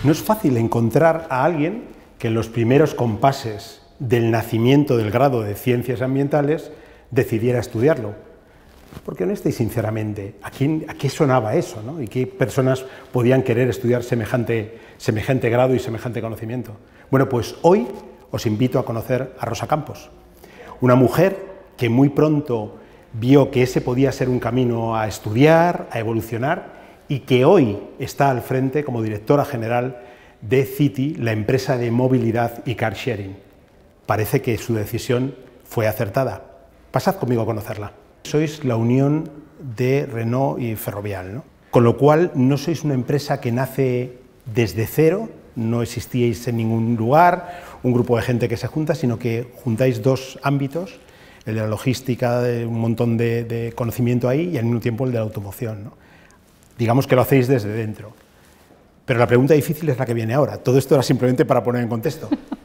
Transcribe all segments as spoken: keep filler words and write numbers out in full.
No es fácil encontrar a alguien que en los primeros compases del nacimiento del grado de Ciencias Ambientales decidiera estudiarlo. Porque honesté y sinceramente, ¿a, quién, ¿a qué sonaba eso, ¿no? ¿Y qué personas podían querer estudiar semejante, semejante grado y semejante conocimiento? Bueno, pues hoy os invito a conocer a Rosa Campos, una mujer que muy pronto vio que ese podía ser un camino a estudiar, a evolucionar, y que hoy está al frente como directora general de City, la empresa de movilidad y car sharing. Parece que su decisión fue acertada. Pasad conmigo a conocerla. Sois la unión de Renault y Ferrovial, ¿no? Con lo cual no sois una empresa que nace desde cero, no existíais en ningún lugar, un grupo de gente que se junta, sino que juntáis dos ámbitos, el de la logística, de un montón de, de conocimiento ahí, y al mismo tiempo el de la automoción, ¿no? Digamos que lo hacéis desde dentro. Pero la pregunta difícil es la que viene ahora. Todo esto era simplemente para poner en contexto.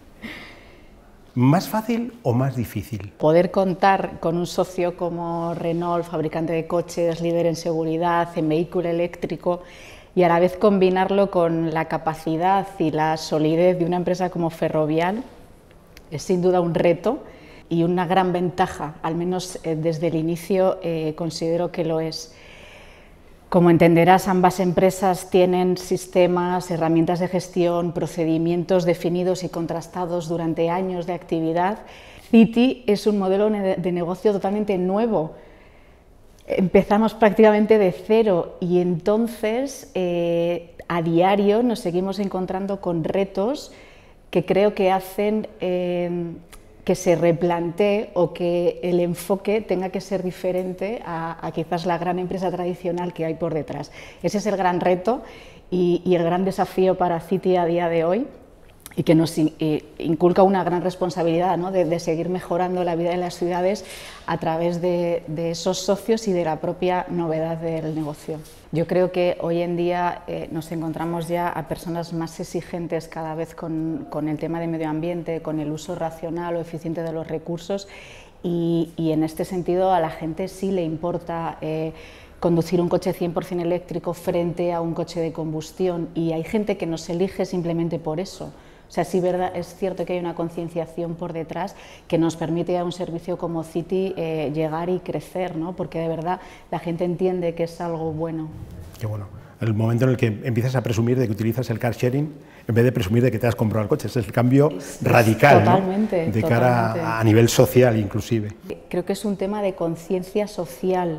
¿Más fácil o más difícil? Poder contar con un socio como Renault, fabricante de coches, líder en seguridad, en vehículo eléctrico, y a la vez combinarlo con la capacidad y la solidez de una empresa como Ferrovial, es sin duda un reto y una gran ventaja, al menos eh, desde el inicio eh, considero que lo es. Como entenderás, ambas empresas tienen sistemas, herramientas de gestión, procedimientos definidos y contrastados durante años de actividad. City es un modelo de negocio totalmente nuevo. Empezamos prácticamente de cero y entonces eh, a diario nos seguimos encontrando con retos que creo que hacen eh, que se replantee o que el enfoque tenga que ser diferente a, a quizás la gran empresa tradicional que hay por detrás. Ese es el gran reto y, y el gran desafío para City a día de hoy, y que nos inculca una gran responsabilidad, ¿no? de, de seguir mejorando la vida de las ciudades a través de, de esos socios y de la propia novedad del negocio. Yo creo que hoy en día eh, nos encontramos ya a personas más exigentes cada vez con, con el tema de medio ambiente, con el uso racional o eficiente de los recursos, y, y en este sentido a la gente sí le importa eh, conducir un coche cien por cien eléctrico frente a un coche de combustión, y hay gente que nos elige simplemente por eso. O sea, sí, verdad, es cierto que hay una concienciación por detrás que nos permite a un servicio como City eh, llegar y crecer, ¿no? Porque de verdad la gente entiende que es algo bueno. Qué bueno. El momento en el que empiezas a presumir de que utilizas el car sharing en vez de presumir de que te has comprado el coche, es el cambio es, radical, totalmente, ¿no? De totalmente. cara a, a nivel social inclusive. Creo que es un tema de conciencia social.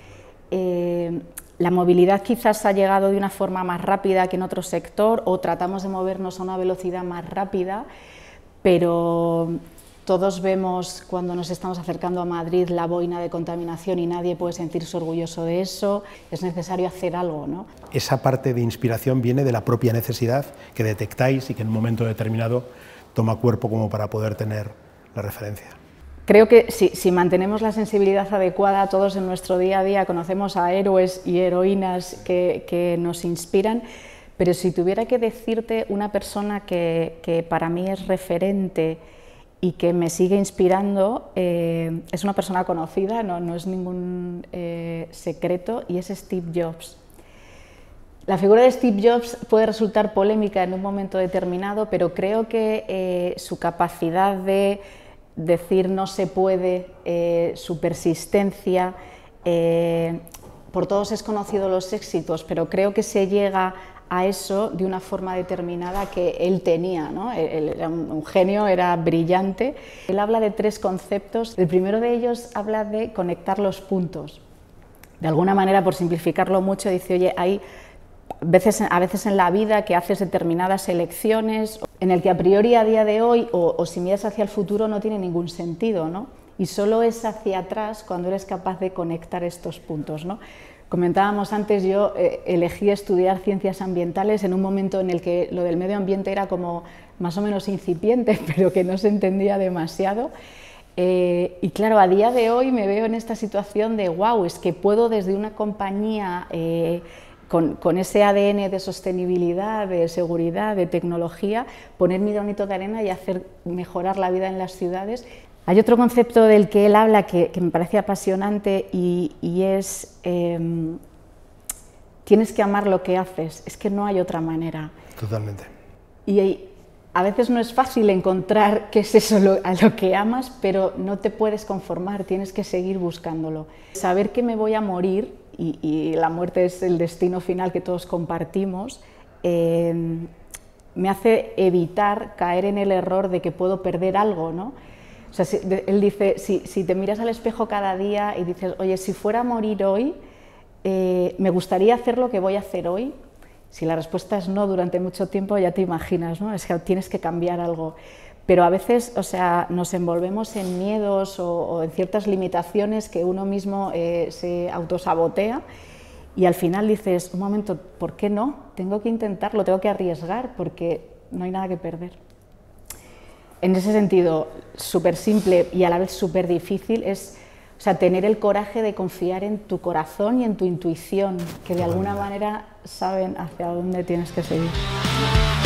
Eh, La movilidad quizás ha llegado de una forma más rápida que en otro sector, o tratamos de movernos a una velocidad más rápida, pero todos vemos cuando nos estamos acercando a Madrid la boina de contaminación y nadie puede sentirse orgulloso de eso. Es necesario hacer algo, ¿no? Esa parte de inspiración viene de la propia necesidad que detectáis y que en un momento determinado toma cuerpo como para poder tener la referencia. Creo que si, si mantenemos la sensibilidad adecuada, todos en nuestro día a día conocemos a héroes y heroínas que, que nos inspiran, pero si tuviera que decirte una persona que, que para mí es referente y que me sigue inspirando, eh, es una persona conocida, no, no es ningún eh, secreto, y es Steve Jobs. La figura de Steve Jobs puede resultar polémica en un momento determinado, pero creo que eh, su capacidad de decir no se puede, eh, su persistencia, eh, por todos es conocido los éxitos, pero creo que se llega a eso de una forma determinada que él tenía, ¿no? Él era un, un genio, era brillante. Él habla de tres conceptos. El primero de ellos habla de conectar los puntos. De alguna manera, por simplificarlo mucho, dice, oye, hay Veces, a veces en la vida que haces determinadas elecciones en el que a priori a día de hoy o, o si miras hacia el futuro no tiene ningún sentido, ¿no? Y solo es hacia atrás cuando eres capaz de conectar estos puntos, ¿no? Comentábamos antes, yo eh, elegí estudiar ciencias ambientales en un momento en el que lo del medio ambiente era como más o menos incipiente, pero que no se entendía demasiado. Eh, y claro, a día de hoy me veo en esta situación de wow, es que puedo desde una compañía eh, Con, con ese A D N de sostenibilidad, de seguridad, de tecnología, poner mi granito de arena y hacer mejorar la vida en las ciudades. Hay otro concepto del que él habla que, que me parece apasionante y, y es eh, tienes que amar lo que haces, es que no hay otra manera. Totalmente. Y a veces no es fácil encontrar qué es eso lo, a lo que amas, pero no te puedes conformar, tienes que seguir buscándolo. Saber que me voy a morir, y, y la muerte es el destino final que todos compartimos, eh, me hace evitar caer en el error de que puedo perder algo, ¿no? O sea, si, de, él dice, si, si te miras al espejo cada día y dices, oye, si fuera a morir hoy, eh, me gustaría hacer lo que voy a hacer hoy. Si la respuesta es no durante mucho tiempo, ya te imaginas, ¿no? Es que tienes que cambiar algo. Pero a veces, o sea, nos envolvemos en miedos o, o en ciertas limitaciones que uno mismo eh, se autosabotea y al final dices, un momento, ¿por qué no? Tengo que intentarlo, tengo que arriesgar porque no hay nada que perder. En ese sentido, súper simple y a la vez súper difícil es, o sea, tener el coraje de confiar en tu corazón y en tu intuición, que de alguna manera saben hacia dónde tienes que seguir.